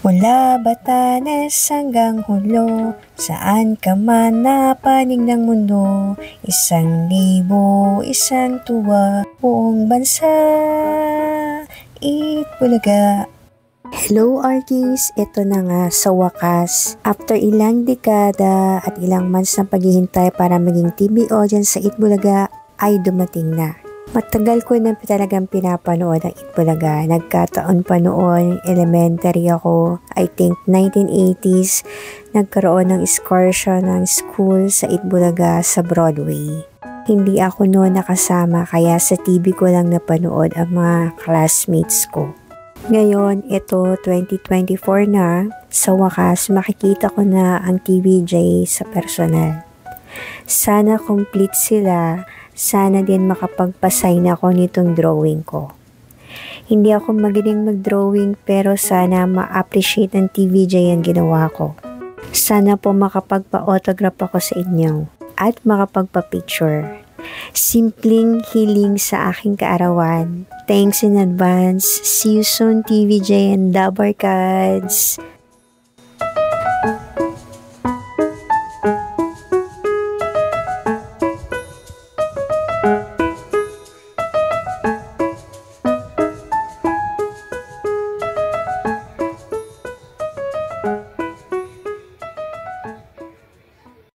Mula Batanes hanggang Hulo, saan ka man napanig ng mundo, 1,000, isang tuwa, buong bansa, Itbulaga. Hello artists, ito na nga sa wakas. After ilang dekada at ilang months ng paghihintay para maging TV audience sa Itbulaga ay dumating na. Matagal ko na talagang pinapanood ang Itbulaga. Nagkataon pa noon, elementary ako, I think 1980s, nagkaroon ng excursion ng school sa Itbulaga sa Broadway. Hindi ako noon nakasama kaya sa TV ko lang napanood ang mga classmates ko. Ngayon, ito 2024 na, sa wakas makikita ko na ang TVJ sa personal. Sana complete sila. Sana din makapagpasign ako nitong drawing ko. Hindi ako magaling mag-drawing pero sana ma-appreciate ng TVJ ang ginawa ko. Sana po makapagpa-autograph ako sa inyo at makapagpa-picture. Simpleng hiling sa aking kaarawan. Thanks in advance. See you soon TVJ and Dabarkads!